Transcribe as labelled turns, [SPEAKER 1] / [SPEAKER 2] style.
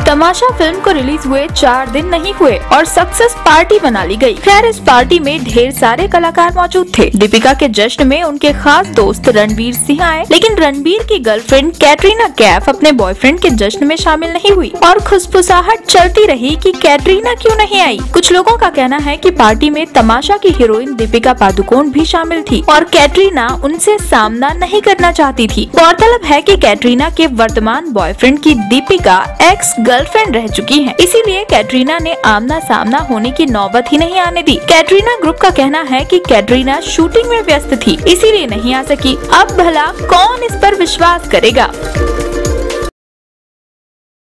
[SPEAKER 1] तमाशा film को release हुए 4 दिन नहीं हुए और सक्सेस पार्टी बना ली गई। खैर, इस पार्टी में ढेर सारे कलाकार मौजूद थे। दीपिका के जश्न में उनके खास दोस्त रणवीर सिंह आए, लेकिन रणवीर की गर्लफ्रेंड कैटरीना कैफ अपने बॉयफ्रेंड के जश्न में शामिल नहीं हुई और खुसफुसाहट चलती रही कि कैटरीना क्यों नहीं आई। कुछ लोगों का कहना है कि पार्टी में तमाशा की हीरोइन दीपिका पादुकोण भी शामिल थी और कैटरीना उनसे सामना नहीं करना चाहती थी। गौरतलब है कि कैटरीना के वर्तमान बॉयफ्रेंड की दीपिका एक्स गर्लफ्रेंड रह चुकी है, इसीलिए कैटरीना ने आमना सामना होने की नौबत ही नहीं आने दी। कैटरीना ग्रुप का कहना है कि कैटरीना शूटिंग में व्यस्त थी, इसीलिए नहीं आ सकी। अब भला कौन इस पर विश्वास करेगा।